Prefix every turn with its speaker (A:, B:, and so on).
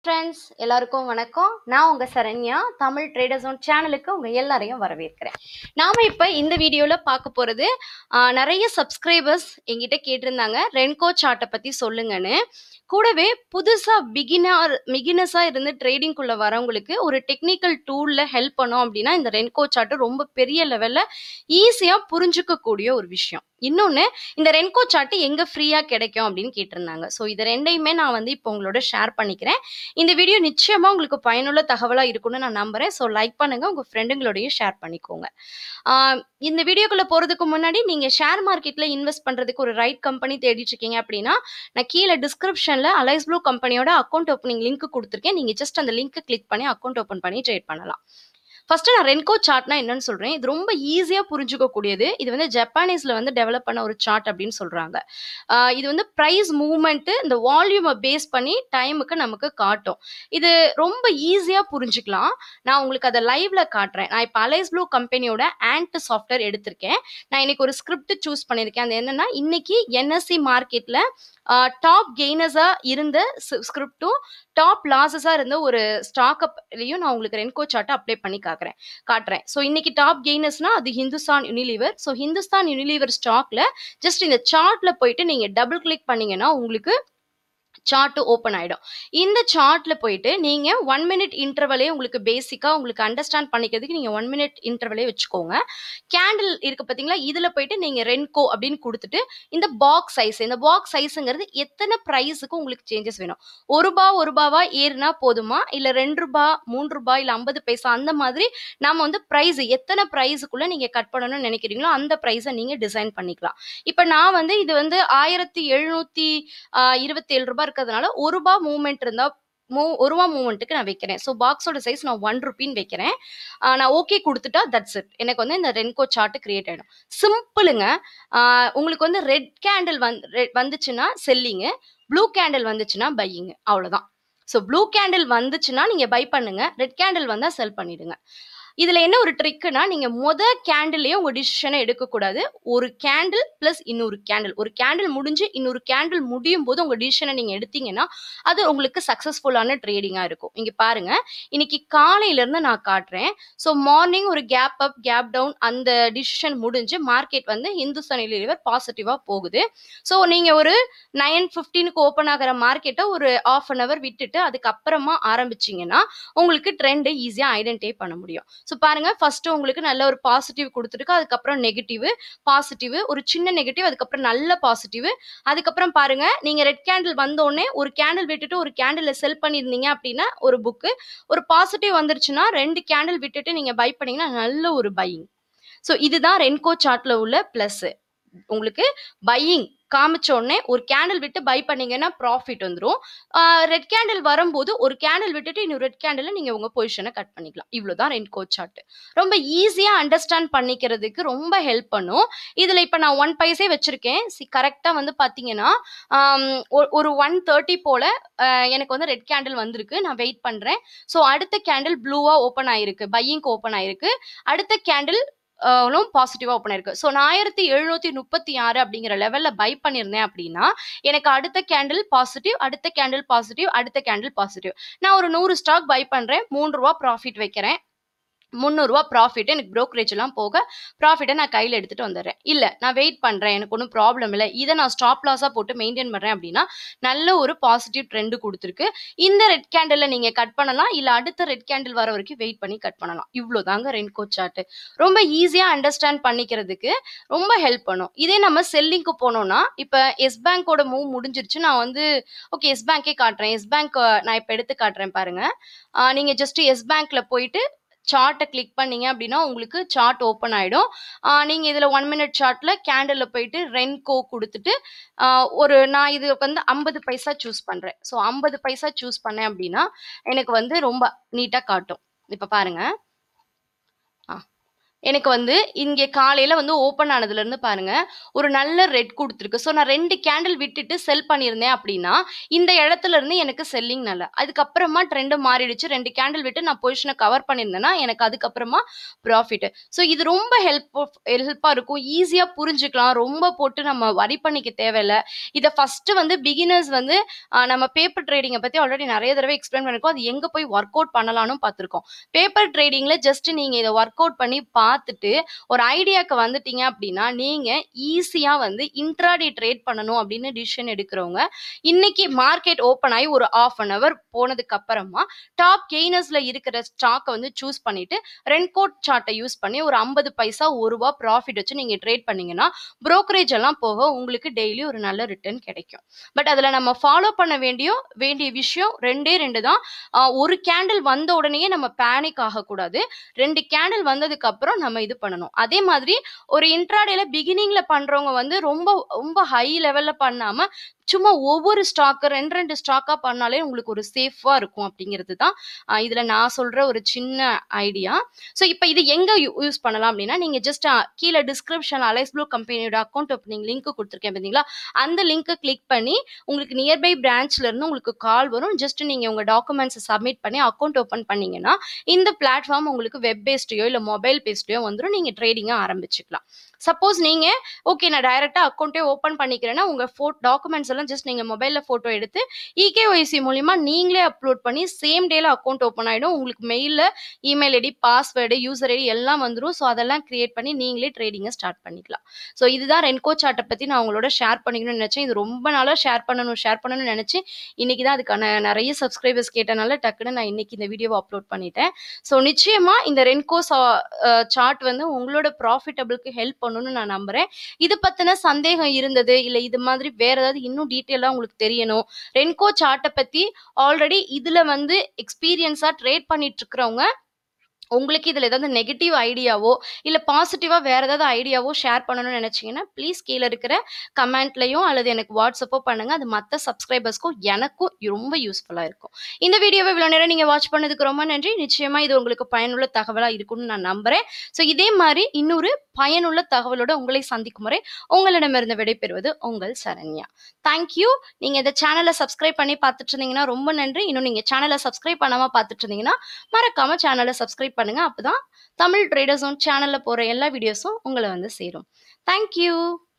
A: Friends எல்லாருக்கும் வணக்கம். நான் உங்க சரண்யா. தமிழ் ட்ரேடர் ஜோன் சேனலுக்கு உங்க எல்லாரையும் வரவேற்கிறேன். நாம இப்ப இந்த வீடியோல பார்க்க போறது நிறைய சப்ஸ்கிரைபர்ஸ் எங்கிட்ட கேட்டிருந்தாங்க ரென்கோ சார்ட்டை பத்தி சொல்லுங்கன்னு. கூடவே புதுசா பிகினர்ஸா இருந்து ட்ரேடிங்குள்ள வரவங்களுக்கு ஒரு டெக்னிக்கல் டூல்ல ஹெல்ப் பண்ணோம் அப்படின்னா இந்த ரென்கோ சார்ட் ரொம்ப பெரிய லெவல்ல ஈஸியா புரிஞ்சுக்க கூடிய ஒரு விஷயம். இன்னொன்னு, இந்த ரென்கோ சார்ட் எங்க ஃப்ரீயா கிடைக்கும் அப்படின்னு கேட்டிருந்தாங்க. ஸோ இது ரெண்டையுமே நான் இப்போ உங்களோட ஷேர் பண்ணிக்கிறேன். இந்த வீடியோ நிச்சயமா உங்களுக்கு பயனுள்ள தகவலா இருக்கும்னு நான் நம்புறேன். ஸோ லைக் பண்ணுங்க, உங்க ஃப்ரெண்டுங்களோடய ஷேர் பண்ணிக்கோங்க. இந்த வீடியோக்குள்ள போறதுக்கு முன்னாடி நீங்க ஷேர் மார்க்கெட்ல இன்வெஸ்ட் பண்றதுக்கு ஒரு ரைட் கம்பெனி தேடிட்டு இருக்கீங்க அப்படின்னா நான் கீழே டிஸ்கிரிப்ஷன்ல அலைஸ் ப்ளூ கம்பெனியோட அக்கௌண்ட் ஓப்பனிங் லிங்க் கொடுத்துருக்கேன். நீங்க ஜஸ்ட் அந்த லிங்க் கிளிக் பண்ணி அக்கௌண்ட் ஓப்பன் பண்ணி ட்ரேட் பண்ணலாம். ஃபர்ஸ்ட் நான் ரென்கோ சார்ட்னா என்னன்னு சொல்றேன். இது ரொம்ப ஈஸியா புரிஞ்சுக்க கூடியது. இது ஜப்பானீஸ்ல டெவலப் பண்ண ஒரு சார்ட் அப்படின்னு சொல்றாங்க. இது பிரைஸ் மூவ்மெண்ட் இந்த வால்யூமை பேஸ் பண்ணி டைமுக்கு நமக்கு காட்டும். இது ரொம்ப ஈஸியா புரிஞ்சுக்கலாம். நான் உங்களுக்கு அதை லைவ்ல காட்டுறேன். நான் இப்போ அலைஸ் ப்ளூ கம்பெனியோட ஆண்ட் சாஃப்ட்வேர் எடுத்திருக்கேன். நான் இன்னைக்கு ஒரு ஸ்கிரிப்ட் சூஸ் பண்ணியிருக்கேன். அது என்னன்னா, இன்னைக்கு என்எஸ்சி மார்க்கெட்ல டாப் கெய்னர்ஸா இருந்த ஸ்கிரிப்டும் டாப் லாஸஸா இருந்த ஒரு ஸ்டாக்லையும் நான் உங்களுக்கு ரென்கோ சார்ட்டை அப்ளை பண்ணி காட்டுறேன். ஸோ இன்னைக்கு டாப் கெய்னர்ஸ்னா அது Hindustan Unilever. So Hindustan Unilever ஸ்டாக்ல ஜஸ்ட் இந்த சார்ட்ல போயிட்டு நீங்க டபுள் கிளிக் பண்ணீங்கன்னா உங்களுக்கு சார்ட் ஓப்பன் ஆயிடும். இந்த சார்ட்ல போயிட்டு நீங்க 1 மினிட் இன்டர்வலே உங்களுக்கு பேசிக்கா உங்களுக்கு அண்டர்ஸ்டாண்ட் பண்ணிக்கிறதுக்கு நீங்க 1 மினிட் இன்டர்வலே வச்சுக்கோங்க. கேண்டில் இருக்கு பாத்தீங்களா, இதுல போயிட்டு நீங்க ரென்கோ அப்படின்னு கொடுத்துட்டு இந்த பாக்ஸ் சைஸ்ங்கிறது எத்தனை பிரைஸுக்கு உங்களுக்கு சேஞ்சஸ் வேணும். ரூபாவா ஏறுனா போதுமா, இல்ல ரூபாய், ரூபாய், இல்ல 50 பைசா, அந்த மாதிரி நாம பிரைஸ் எத்தனை பிரைஸுக்குள்ள நீங்க கட் பண்ணணும்னு நினைக்கிறீங்களோ அந்த பிரைஸை நீங்க டிசைன் பண்ணிக்கலாம். இப்ப நான் இது 1727 ரூபாய் இருக்கிறதுனால ரூபாய் மூவ்மெண்ட் இருந்தா ரூபா மூவ்மெண்ட்டுக்கு நான் வைக்கிறேன். ஸோ பாக்ஸோட சைஸ் நான் 1 ரூபின்னு வைக்கிறேன். நான் ஓகே கொடுத்துட்டா தட்ஸ் இட். எனக்கு இந்த ரென்கோ சார்ட் கிரியேட் ஆயிடும். சிம்பிளுங்க. உங்களுக்கு ரெட் கேண்டில் வந்துச்சுன்னா செல்லிங்கு, ப்ளூ கேண்டில் வந்துச்சுன்னா பையிங், அவ்வளவுதான். ஸோ ப்ளூ கேண்டில் வந்துச்சுன்னா நீங்க பை பண்ணுங்க, ரெட் கேண்டில் வந்தா செல் பண்ணிடுங்க. இதுல என்ன ஒரு ட்ரிக்குன்னா, நீங்க கேண்டிலே உங்க டிசிஷனை எடுக்கக்கூடாது. ஒரு கேண்டில் பிளஸ் இன்னொரு கேண்டில், ஒரு கேண்டில் முடிஞ்சு இன்னொரு கேண்டில் முடியும் போது உங்க டிசிஷனை நீங்க எடுத்தீங்கன்னா அது உங்களுக்கு சக்சஸ்ஃபுல்லான ட்ரேடிங்கா இருக்கும். இங்க பாருங்க, இன்னைக்கு காலையில இருந்து நான் காட்டுறேன். ஸோ மார்னிங் ஒரு கேப் அப் கேப் டவுன் அந்த டிசிஷன் முடிஞ்சு மார்க்கெட் ஹிந்துஸ்தான் யூனிலீவர் பாசிட்டிவா போகுது. ஸோ நீங்க ஒரு 9:15க்கு ஓப்பன் ஆகிற மார்க்கெட்டை ஒரு ½ அன் அவர் விட்டுட்டு அதுக்கப்புறமா ஆரம்பிச்சீங்கன்னா உங்களுக்கு ட்ரெண்ட் ஈஸியா ஐடென்டிஃபை பண்ண முடியும். ஸோ பாருங்க, ஃபர்ஸ்ட் உங்களுக்கு நல்ல ஒரு பாசிட்டிவ் கொடுத்துருக்கு, அதுக்கப்புறம் நெகட்டிவ், பாசிட்டிவ், ஒரு சின்ன நெகட்டிவ், அதுக்கப்புறம் நல்ல பாசிட்டிவ். அதுக்கப்புறம் பாருங்க, நீங்க ரெட் கேண்டில் வந்தோடனே ஒரு கேண்டில் விட்டுட்டு ஒரு கேண்டில் செல் பண்ணியிருந்தீங்க அப்படின்னா ஒரு புக்கு, ஒரு பாசிட்டிவ் வந்துருச்சுன்னா 2 கேண்டில் விட்டுட்டு நீங்க பை பண்ணீங்கன்னா நல்ல ஒரு பையிங். ஸோ இதுதான் ரென்கோ சார்ட்ல உள்ள பிளஸ். உங்களுக்கு பையிங் காமிச்ச உடனே ஒரு கேண்டில் விட்டு பை பண்ணீங்கன்னா ப்ராஃபிட் வந்துடும். ரெட் கேண்டில் வரும்போது ஒரு கேண்டில் விட்டுட்டு இன்னொரு ரெட் கேண்டில் நீங்க உங்க பொசிஷனை கட் பண்ணிக்கலாம். இவ்வளவுதான் ரென்கோ சார்ட். ரொம்ப ஈஸியா அண்டர்ஸ்டாண்ட் பண்ணிக்கிறதுக்கு ரொம்ப ஹெல்ப் பண்ணும். இதுல இப்ப நான் 1 பைசே வச்சிருக்கேன். கரெக்டா பாத்தீங்கன்னா ஒரு 1:30 போல எனக்கு ரெட் கேண்டில் வந்திருக்கு. நான் வெயிட் பண்றேன். ஸோ அடுத்த கேண்டில் ப்ளூவா ஓப்பன் ஆயிருக்கு, பையிங்க்கு ஓப்பன் ஆயிருக்கு. அடுத்த கேண்டில் பாசிட்டிவா ஓப்பன் ஆயிருக்கு. ஸோ நான் 1736 அப்படிங்கிற லெவல்ல பை பண்ணியிருந்தேன் அப்படின்னா எனக்கு அடுத்த கேண்டில் பாசிட்டிவ், அடுத்த கேண்டில் பாசிட்டிவ், அடுத்த கேண்டில் பாசிட்டிவ். நான் ஒரு 100 ஸ்டாக் பை பண்றேன், 3 ரூபா ப்ராஃபிட் வைக்கிறேன். 300 ரூபா ப்ராஃபிட், எனக்கு ப்ரோக்கரேஜ் எல்லாம் போக ப்ராஃபிட்டை நான் கையில் எடுத்துட்டு வந்துடுறேன். இல்லை, நான் வெயிட் பண்றேன், எனக்கு ஒன்றும் ப்ராப்ளம் இல்லை, இதை நான் ஸ்டாப் லாஸா போட்டு மெயின்டைன் பண்றேன் அப்படின்னா நல்ல ஒரு பாசிட்டிவ் ட்ரெண்ட் கொடுத்துருக்கு. இந்த ரெட் கேண்டில் நீங்க கட் பண்ணலாம், இல்ல அடுத்த ரெட் கேண்டில் வர வரைக்கும் வெயிட் பண்ணி கட் பண்ணலாம். இவ்வளவுதாங்க ரென்கோ சார்ட். ரொம்ப ஈஸியா அண்டர்ஸ்டாண்ட் பண்ணிக்கிறதுக்கு ரொம்ப ஹெல்ப் பண்ணும். இதே நம்ம செல்லிங்க்கு போனோம்னா, இப்ப எஸ் பேங்கோட மூவ் முடிஞ்சிருச்சு. நான் ஓகே எஸ் பேங்கே காட்டுறேன். எஸ் பேங்க் நான் இப்ப எடுத்து காட்டுறேன் பாருங்க. நீங்க ஜஸ்ட் எஸ் பேங்க்ல போயிட்டு சார்ட்டை கிளிக் பண்ணீங்க அப்படின்னா உங்களுக்கு சார்ட் ஓப்பன் ஆயிடும். நீங்க இதுல 1 மினிட் சார்ட்ல கேண்டில்ல போயிட்டு ரென்கோ கொடுத்துட்டு நான் இது 50 பைசா சூஸ் பண்றேன். ஸோ 50 பைசா சூஸ் பண்ணேன் அப்படின்னா எனக்கு ரொம்ப நீட்டா காட்டும். இப்ப பாருங்க, எனக்கு வந்து இங்கே காலையில வந்து ஓப்பன் ஆனதுலேருந்து பாருங்க, ஒரு நல்ல ரெட் குடுத்துருக்கு. ஸோ நான் 2 கேண்டில் விட்டுட்டு செல் பண்ணியிருந்தேன் அப்படின்னா, இந்த இடத்துல இருந்து எனக்கு செல்லிங் நல்ல. அதுக்கப்புறமா ட்ரெண்ட் மாறிடுச்சு. 2 கேண்டில் விட்டு நான் பொசிஷன கவர் பண்ணியிருந்தேன்னா, எனக்கு அதுக்கப்புறமா ப்ராஃபிட். ஸோ இது ரொம்ப ஹெல்ப்பா இருக்கும். ஈஸியா புரிஞ்சுக்கலாம். ரொம்ப போட்டு நம்ம வரி பண்ணிக்க தேவையில்ல. இத ஃபர்ஸ்ட்டு வந்து பிகினர்ஸ் வந்து நம்ம பேப்பர் ட்ரேடிங்க பத்தி ஆல்ரெடி நெறைய தடவை எக்ஸ்பிளைன் பண்ணியிருக்கோம். அது எங்க போய் ஒர்க் அவுட் பண்ணலாம்னும் பார்த்துருக்கோம். பேப்பர் ட்ரேடிங்ல ஜஸ்ட் நீங்க இத ஒர்க் அவுட் பண்ணி பார்த்துட்டு ஒரு ஐடியாக்கு வந்துட்டீங்க அப்படின்னா, நீங்க ஈஸியா வந்து இன்ட்ராடே ட்ரேட் பண்ணணும் அப்படின்னு டிசிஷன் எடுக்கிறவங்க, இன்னைக்கு மார்க்கெட் ஓப்பன் ஆகி ஒரு 1/2 அன் ஹவர் போனதுக்கு அப்புறமா டாப் கெய்னர்ஸ்ல இருக்கிற ஸ்டாக்க வந்து சூஸ் பண்ணிட்டு ரென்கோட் சார்ட்டை யூஸ் பண்ணி ஒரு 50 பைசா ரூ. 1 ப்ராஃபிட் வச்சு நீங்க ட்ரேட் பண்ணீங்கன்னா, புரோக்கரேஜ் எல்லாம் போக உங்களுக்கு டெய்லி ஒரு நல்ல ரிட்டர்ன் கிடைக்கும். பட் அதுல நம்ம ஃபாலோ பண்ண வேண்டிய விஷயம் 2 தான். ஒரு கேண்டில் வந்த உடனேயே நம்ம பேனிக் ஆகக்கூடாது. 2 கேண்டில் வந்ததுக்கு அப்புறம் நம்ம இது பண்ணணும். அதே மாதிரி ஒரு இன்ட்ராடேல பிகினிங்ல பண்றவங்க வந்து ரொம்ப ரொம்ப ஹை லெவல்ல பண்ணாம சும்மா ஒவ்வொரு ஸ்டாக் 2 ஸ்டாக்கா பண்ணாலே உங்களுக்கு ஒரு சேஃபா இருக்கும் அப்படிங்கிறது தான் இதுல நான் சொல்ற ஒரு சின்ன ஐடியா. ஸோ இப்போ இது எங்க யூஸ் பண்ணலாம் அப்படின்னா, நீங்க ஜஸ்ட் கீழே டிஸ்கிரிப்ஷன் அலைஸ் ப்ளூ கம்பெனியோட அக்கௌண்ட் ஓப்பனிங் லிங்க் கொடுத்துருக்கேன் பார்த்தீங்களா, அந்த லிங்க்கை கிளிக் பண்ணி உங்களுக்கு நியர்பை பிரான்ச்ல இருந்து உங்களுக்கு கால் வரும். ஜஸ்ட் நீங்க உங்க டாக்குமெண்ட்ஸை சப்மிட் பண்ணி அக்கௌண்ட் ஓப்பன் பண்ணீங்கன்னா, இந்த பிளாட்ஃபார்ம் உங்களுக்கு வெப் பேஸ்டையோ இல்லை மொபைல் பேஸ்டையோ வந்துடும். நீங்க ட்ரேடிங்கை ஆரம்பிச்சுக்கலாம். சப்போஸ் நீங்க ஓகே நான் டைரக்டா அக்கௌண்ட்டே ஓப்பன் பண்ணிக்கிறேன்னா, உங்க டாக்குமெண்ட்ஸ் எல்லாம் ஜஸ்ட் நீங்க மொபைல்ல போட்டோ எடுத்து இகேஒய்சி மூலியமா நீங்களே அப்லோட் பண்ணி சேம் டேல அக்கௌண்ட் ஓப்பன் ஆயிடும். உங்களுக்கு மெயில்ல email ID, password, user ID எல்லாம் வந்துடும். ஸோ அதெல்லாம் கிரியேட் பண்ணி நீங்களே ட்ரேடிங்கை ஸ்டார்ட் பண்ணிக்கலாம். ஸோ இதுதான் ரென்கோ சார்ட்டை பத்தி நான் உங்களோட ஷேர் பண்ணிக்கணும்னு நினைச்சேன். இது ரொம்ப நாளா ஷேர் பண்ணணும்னு நினைச்சு இன்னைக்கு தான் அதுக்கான நிறைய சப்ஸ்கிரைபர்ஸ் கேட்டனால டக்குன்னு நான் இன்னைக்கு இந்த வீடியோவை அப்லோட் பண்ணிட்டேன். ஸோ நிச்சயமா இந்த ரென்கோ சார்ட் வந்து உங்களோட ப்ராஃபிட்டபிளுக்கு ஹெல்ப் பண்ணணும்னு நான் நம்புறேன். இது பத்தின சந்தேகம் இருந்தது இல்ல இது மாதிரி வேற ஏதாவது இன்னும் டீட்டெயிலா உங்களுக்கு தெரியணும், ரென்கோ சார்ட்டை பத்தி ஆல்ரெடி இதுல வந்து எக்ஸ்பீரியன்ஸா ட்ரேட் பண்ணிட்டு இருக்கிறவங்க உங்களுக்கு இதுல ஏதாவது நெகட்டிவ் ஐடியாவோ இல்ல பாசிட்டிவா வேற ஏதாவது ஐடியாவோ ஷேர் பண்ணணும்னு நினைச்சீங்கன்னா ப்ளீஸ் கீழே இருக்கிற கமெண்ட்லயும் அல்லது எனக்கு வாட்ஸ்அப்போ பண்ணுங்க. அது மற்ற சப்ஸ்கிரைபர்ஸ்க்கும் எனக்கும் ரொம்ப யூஸ்ஃபுல்லா இருக்கும். இந்த வீடியோவை இவ்வளவு நேரம் நீங்க வாட்ச் பண்ணதுக்கு ரொம்ப நன்றி. நிச்சயமா இது உங்களுக்கு பயனுள்ள தகவலா இருக்கும்னு நான் நம்புறேன். ஸோ இதே மாதிரி இன்னொரு பயனுள்ள தகவலோட உங்களை சந்திக்கும் முறை உங்களிடமிருந்து விடைபெறுவது உங்கள் சரண்யா. தேங்க்யூ. நீங்க இந்த சேனலை சப்ஸ்கிரைப் பண்ணி பார்த்துட்டு இருந்தீங்கன்னா ரொம்ப நன்றி. இன்னும் நீங்க சேனலை சப்ஸ்கிரைப் பண்ணாம பார்த்துட்டு இருந்தீங்கன்னா மறக்காம சேனலை சப்ஸ்கிரைப் பண்ணுங்க. அப்பதான் தமிழ் ட்ரேடர்ஸ் சேனல்ல போற எல்லா வீடியோஸும் உங்களை வந்து சேரும். தேங்க்யூ.